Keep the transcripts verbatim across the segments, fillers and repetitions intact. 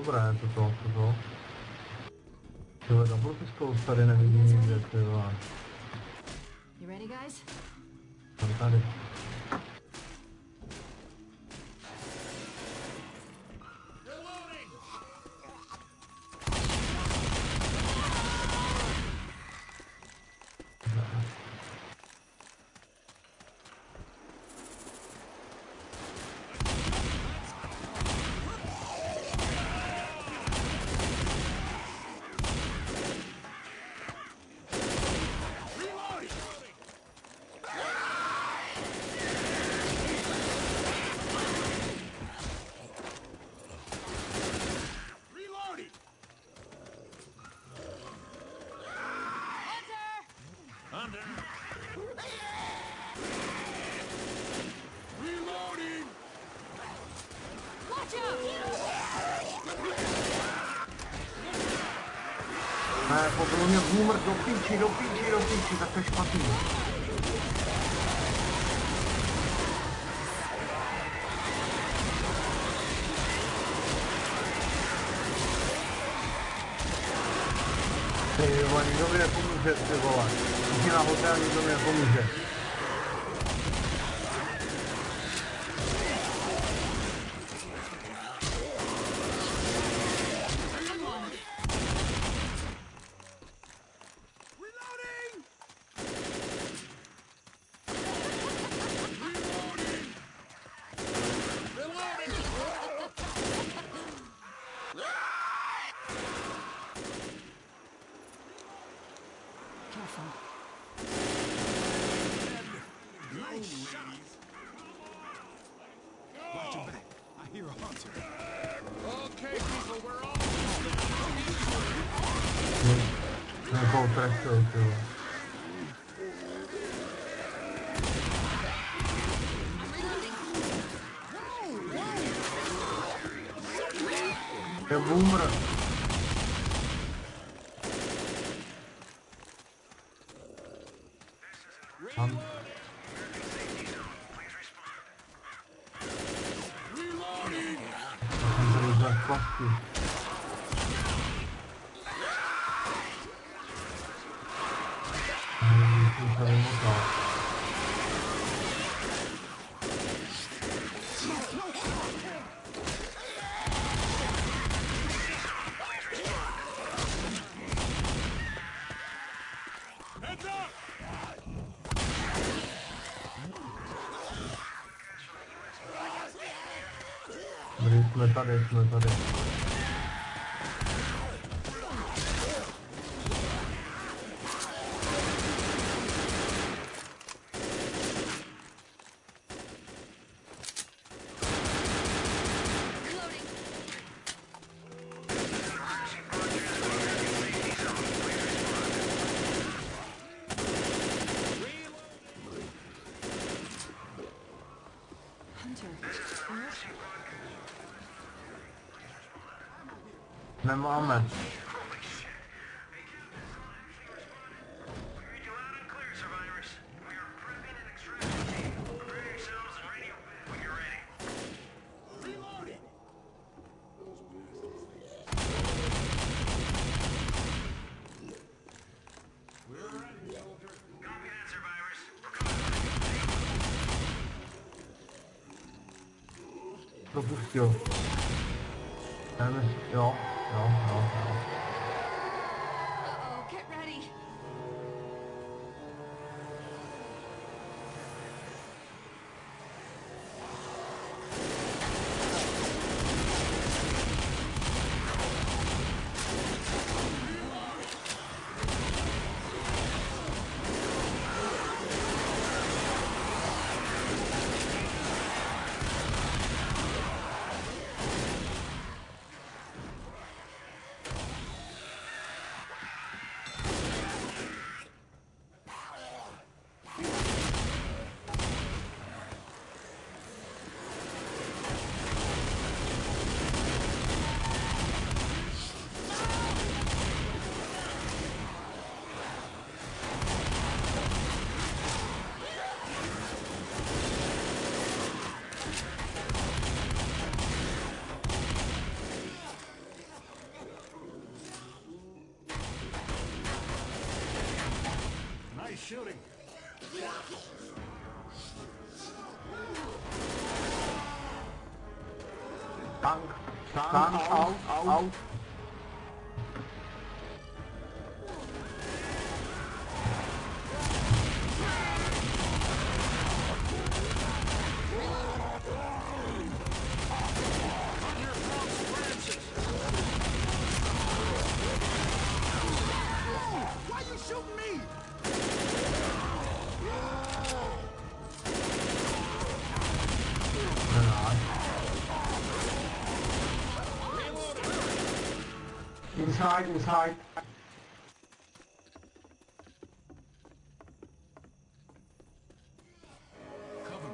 dobré, toto, toto. Tyhle double pistols tady nevidím nikde, tyhle. Tady, tady. Ne, podle mě boomer do píči, do píči, do píči, tak to je špatný. Ty vole, nikdo mi nepomůže, ty vole. Jdi na hotel, nikdo mi nepomůže. Nebo trešou, ty vole. Je boomer. Tam. Jsem tady za kvasky. Jsem se vymotal. Dobrý, jsme tady, jsme tady. Nemáme. Propustil. Nevím, jo, jo, jo, jo. Uh-oh, get ready. Tank, tank, out, out. Why you shooting me? Inside, inside. Cover me.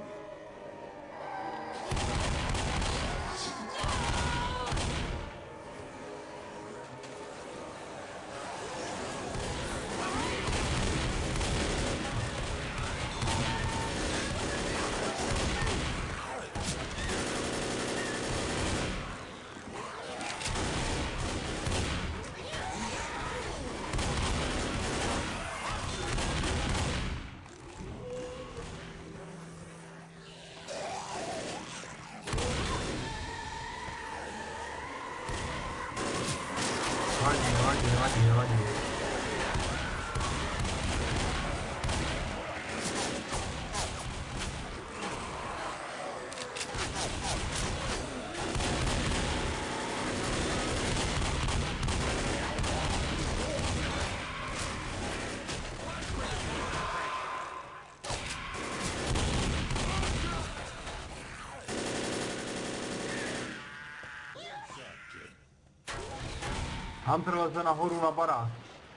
Lagi, lagi, lagi, lagi. Hunter leze nahoru na barák.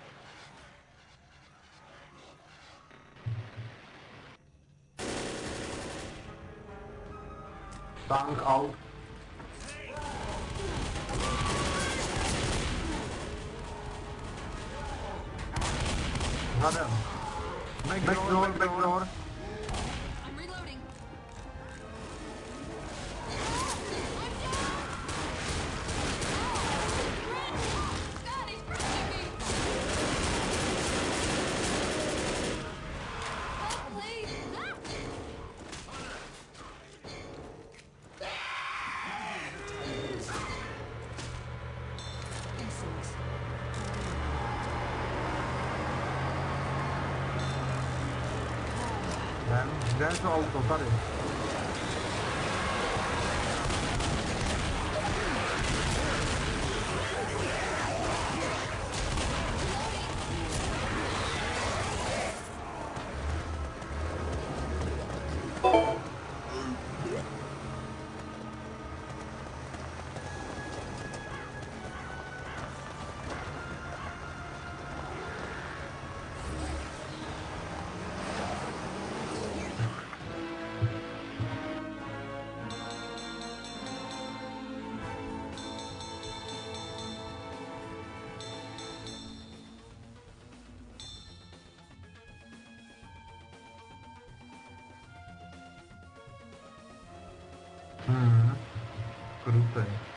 Tank out. Zadem. Backdoor, backdoor. I'm reloading. God, he's pushing me. Help, please. Jdem, kde je to auto? Tady. Hmm, krutej.